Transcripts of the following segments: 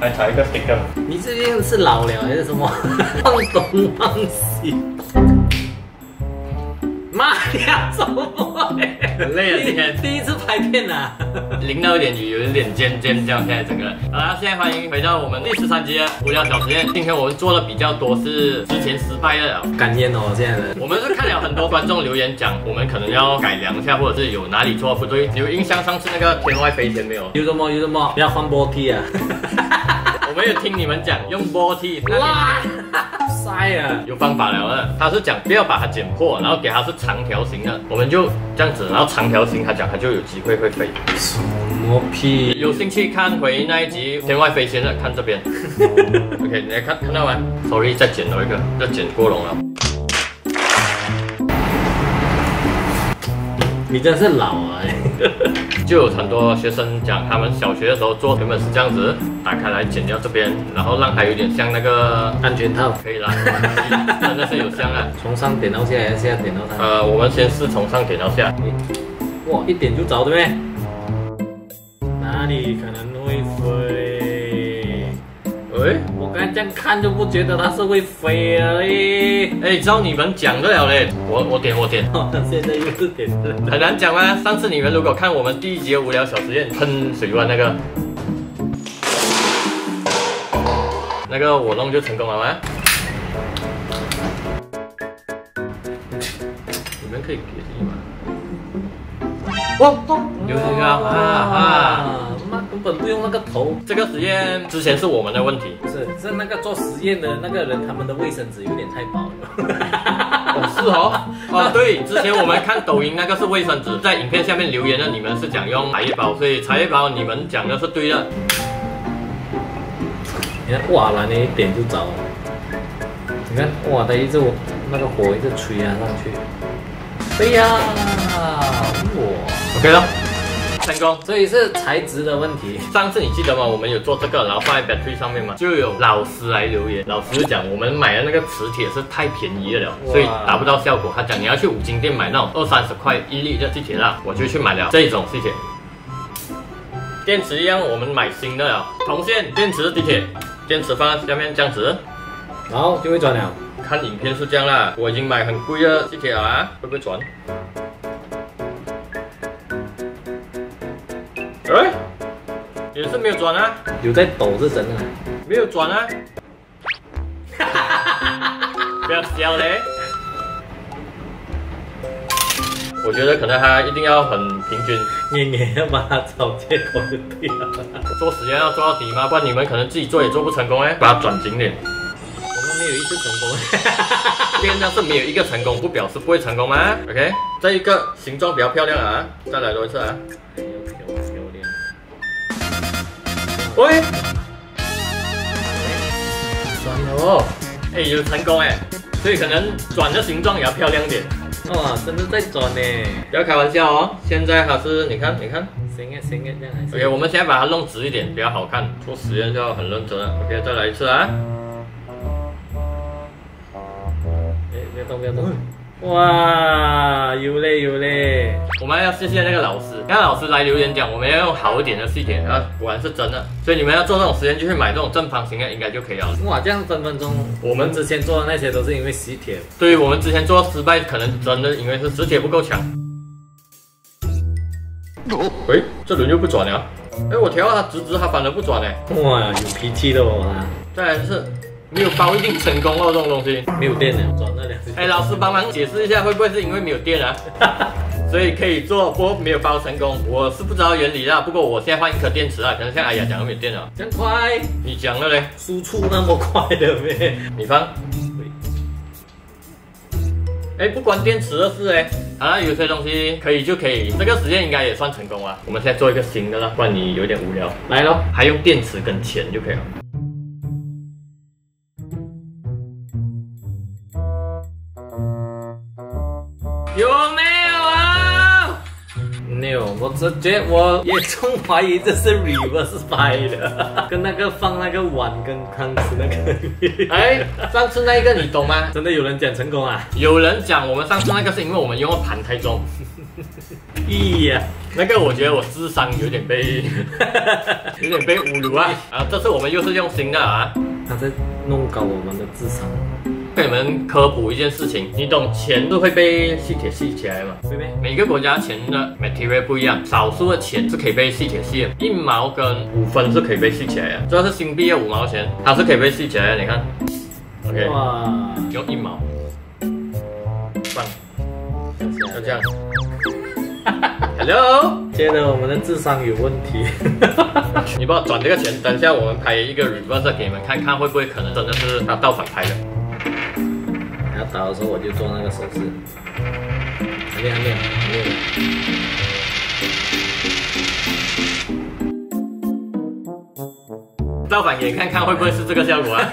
来查一个 sticker。 你这边是老了还是什么？忘东忘西。妈呀，怎么很累啊，今天第一次拍片啊， 淋到一点雨，有一点尖尖这样，现在整个人。好啦，现在欢迎回到我们第13集的无聊小实验。今天我们做的比较多是之前失败的， 感烟哦，现在的。 我们是看了很多观众留言讲，我们可能要改良一下，或者是有哪里做不对。有印象上次那个天外飞仙没有？ 有什么？不要换波梯啊！ 我们有听你们讲用波梯， 哇，晒啊！ 有方法了的。他是讲不要把它剪破，然后给它是长条形的，我们就这样子，然后长条形，他讲它就有机会会飞。 什么屁？ 有兴趣看回那一集天外飞仙的，看这边。OK， 你来看到吗 ？Sorry， 再剪了一个，再剪过龙了。 你真是老啊！ 就有很多学生讲，他们小学的时候做原本是这样子，打开来剪掉这边，然后让它有点像那个安全套。 可以啦，真的是有像啊。 从上点到下，还是下点到它？ 我们先是从上点到下。 哇，一点就着，对不对？哪里可能会飞？ 喂， 我刚才这样看就不觉得它是会飞而已。 哎，照你们讲的了嘞，我点。 现在又是点的， 很难讲吗？上次你们如果看我们第1集的无聊小实验喷水湾那个我弄就成功了吗？你们可以别地吗？有这个那根本不用那个头。 这个实验之前是我们的问题， 是那个做实验的那个人，他们的卫生纸有点太薄了。 是哦，对，之前我们看抖音那个是卫生纸，在影片下面留言的你们是讲用茶叶包，所以茶叶包你们讲的是对的。 你看，哇，那一点就着了。你看，哇，它一直那个火一直吹啊上去。飞呀！哇 ，OK 了。成功， 所以是材质的问题。 上次你记得吗？我们有做这个，然后放在 battery 上面嘛，就有老师来留言，老师就讲我们买的那个磁铁是太便宜了，所以达不到效果。他讲你要去5金店买那种20-30块1粒的磁铁啦，我就去买了这种磁铁。电池一样，我们买新的了，铜线电池磁铁，电池放在下面这样子， 然后就会转了。 看影片是这样啦，我已经买很贵的磁铁了啊，会不会转？哎，也是没有转啊， 有在抖是真的， 没有转啊，不要笑嘞。我觉得可能他一定要很平均， 你要把它找借口就对了。 做实验要做到底嘛，不然你们可能自己做也做不成功哎，把它转紧点。 我们没有一次成功， 变要是没有一个成功，不表示不会成功吗 ？OK， 这一个形状比较漂亮啊，再来多一次啊。喂，转了哦，哎，有成功哎，所以可能转的形状也要漂亮点。 哇，真的在转呢！ 不要开玩笑哦，现在它是你看， 行啊，这样还是。 OK， 我们现在把它弄直一点，比较好看。做实验就要很认真了。OK， 再来一次啊。 不要动。哇，有嘞！ 我们要谢谢那个老师，那个老师来留言讲，我们要用好一点的细铁，啊，果然是真的。所以你们要做这种实验，就去买这种正方形的，应该就可以了。 哇，这样分钟，我们之前做的那些都是因为吸铁。 对于我们之前做失败，可能真的因为是磁铁不够强。喂，这轮又不转了。哎，我调它直，它反而不转嘞。 哇，有脾气的哦。 再来是。没有包一定成功哦，这种东西没有电了，转那2次。 哎，老师帮忙解释一下，会不会是因为没有电啊？所以可以做，不过没有包成功。我是不知道原理啦，不过我现在换一颗电池啊，可能像哎呀讲的没有电了。 这样快？ 你讲了嘞？ 输出那么快的咩？ 你放。哎，不关电池的事哎。好了，有些东西可以就可以，这个实验应该也算成功了。我们现在做一个新的啦，不然你有点无聊。来咯，还用电池跟钱就可以了。有没有啊？ 没有，我严重怀疑这是 reverse 拍的，跟那个放那个碗跟汤匙那个。 哎，上次那一个你懂吗？ 真的有人讲成功啊？ 有人讲我们上次那个是因为我们用的盘太重。 屁呀！ 那个我觉得我智商有点被侮辱啊！啊，这次我们又是用新的啊。 他在弄高我们的智商。 跟你们科普一件事情，你懂钱是会被吸铁吸起来吗？ 对不对？ 每个国家钱的 material 不一样，少数的钱是可以被吸铁吸的，1毛跟5分是可以被吸起来的。这是新币的5毛钱，它是可以被吸起来的，你看。OK， 哇， 用1毛，放，就这样。Hello， 觉得我们的智商有问题。 你帮我转这个钱，等一下我们拍一个 reverse 给你们看看，会不会可能真的是他倒反拍的。 你要倒的时候我就做那个手势。还没。 倒反给你看看，会不会是这个效果啊？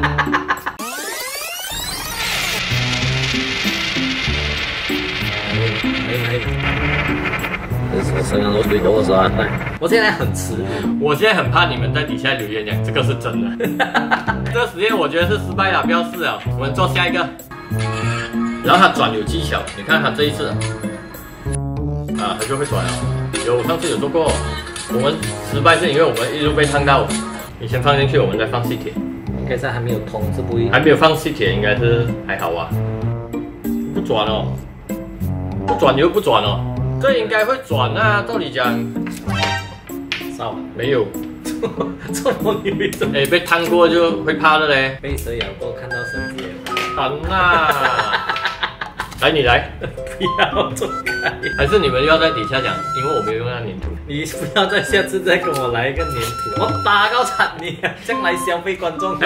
我身上都水给我刷带，我现在很迟， 我现在很怕你们在底下留言讲这个是真的。这个实验我觉得是失败了，不要试了，我们做下一个。然后它转有技巧，你看它这一次，啊，它就会转了。上次有做过，我们失败是因为我们一路被烫到。你先放进去，我们再放细铁。 应该是还没有通，是不会。 还没有放细铁，应该是还好啊。不转哦，不转又不转哦。这应该会转啊，照理讲， 少没有， 这么有一种， 哎，被烫过就会怕的嘞。 被蛇咬过，看到绳子也烦呐！来，你来， 不要走开。 还是你们要在底下讲，因为我没有用到粘土。 你不要再下次再跟我来一个粘土，我打到惨你，将来消费观众。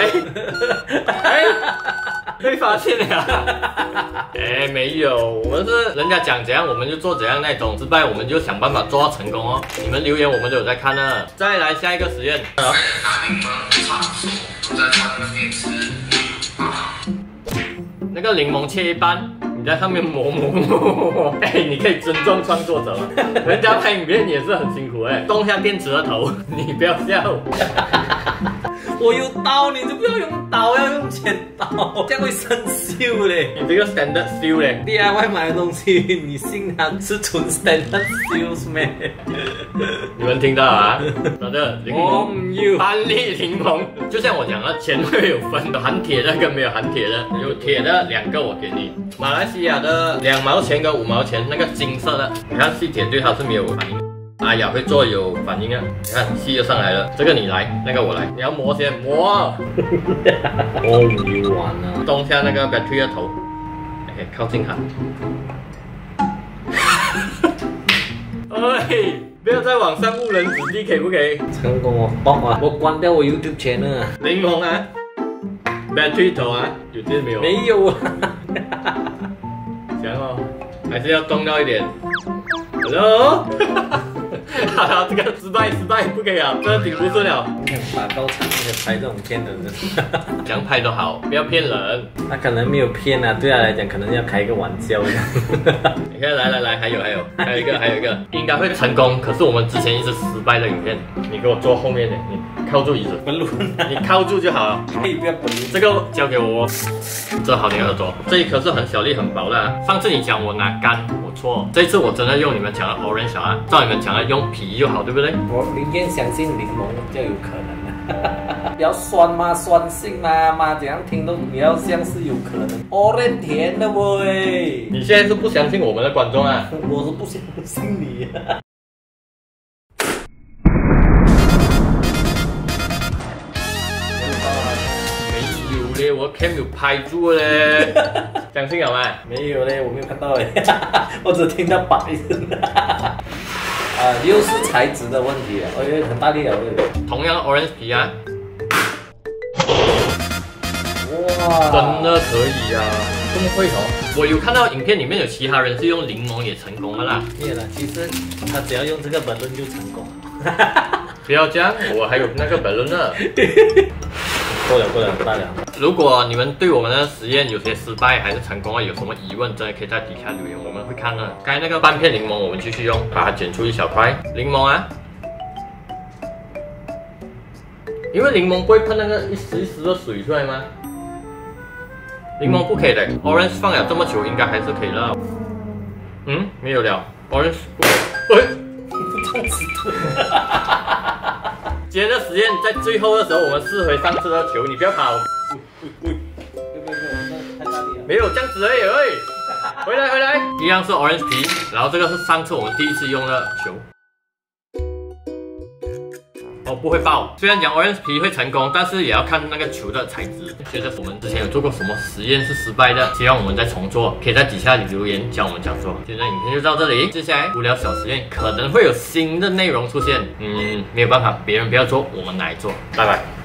被发现了。哎，没有，我们是人家讲怎样我们就做怎样那种，失败我们就想办法做到成功哦。你们留言我们都有在看呢。再来下一个实验。那个柠檬切一半，你在上面磨。哎，你可以尊重创作者吗？人家拍影片也是很辛苦哎，动下电池的头，你不要笑。 我有刀，你就不要用刀，要用剪刀，这样会生锈嘞。 你这个 standard 锈嘞 ，DIY 买的东西，你信它是纯 standard 锈咩？ 你们听到啊？好的，柠檬，班利柠檬，就像我讲的，钱会有分的，含铁的跟没有含铁的，有铁的2个我给你。马来西亚的2毛钱跟5毛钱，那个金色的，你看细铁对它是没有反应。阿雅会做有反应啊！你看细就上来了，这个你来，那个我来。你要磨先磨。 我唔要玩啊！ 动下那个 battery 的头，哎，靠近它。哎，不要在网上误人子弟，可以不可以？ 成功哦，爆啊！我关掉我 YouTube channel 啊。 柠檬啊 ，battery 头啊，有电没有？ 没有啊。 行哦，还是要动到一点。Hello。好了，这个失败，不可以啊，这顶不顺了。 打高产那个拍这种片的人， 怎样拍都好，不要骗人。 他可能没有骗啊，对他来讲可能要开一个玩笑一样。 你看，来，还有一个，应该会成功。可是我们之前一直失败的影片，你给我坐后面的，你靠住椅子，你靠住就好了。 可以不要本轮， 这个交给我，这好你耳朵。这一颗是很小粒很薄的啊。上次你讲我拿干，我错。这一次我真的用你们讲的 orange 啊，照你们讲的用皮就好，对不对？ 我宁愿相信柠檬就有可能了。比较酸吗？酸性吗？怎样听都比较像是有可能。orange 甜的喂。 你现在是不相信我们的观众啊？ 我是不相信你啊。 没有嘞，我 cam 有拍住嘞，相信有吗？ 没有嘞，我没有看到嘞，我只听到白声。又是材质的问题了，我觉得很大力了， 同样 orange 皮啊， 哇， 真的可以啊，这么会哦！我有看到影片里面有其他人是用柠檬也成功了啦。 没有啦，其实他只要用这个本轮就成功了。 不要这样，我还有那个本轮呢。 过了，大了。如果你们对我们的实验有些失败还是成功啊，有什么疑问，真的可以在底下留言，我们会看的。刚才那个半片柠檬我们继续用，把它剪出一小块柠檬啊，因为柠檬不会喷那个一丝一丝的水出来吗？柠檬不可以的，orange 放了这么久，应该还是可以了。没有了。 orange， 今天的实验在最后的时候，我们试回上次的球，你不要跑。 太大力了。 没有这样子而已，回来，一样是 orange 皮，然后这个是上次我们第一次用的球。哦，不会爆。虽然讲 orange 皮会成功，但是也要看那个球的材质。觉得我们之前有做过什么实验是失败的，希望我们再重做，可以在底下留言教我们讲做。今天的影片就到这里，接下来无聊小实验可能会有新的内容出现，没有办法，别人不要做，我们来做，拜拜。